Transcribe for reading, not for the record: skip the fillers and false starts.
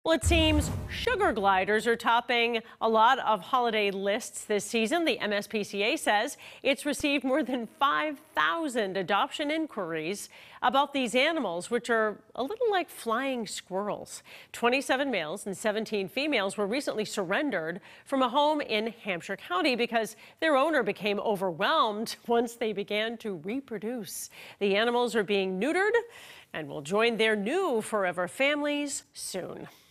Well, it seems sugar gliders are topping a lot of holiday lists this season. The MSPCA says it's received more than 5,000 adoption inquiries about these animals, which are a little like flying squirrels. 27 males and 17 females were recently surrendered from a home in Hampshire County because their owner became overwhelmed once they began to reproduce. The animals are being neutered and will join their new forever families soon.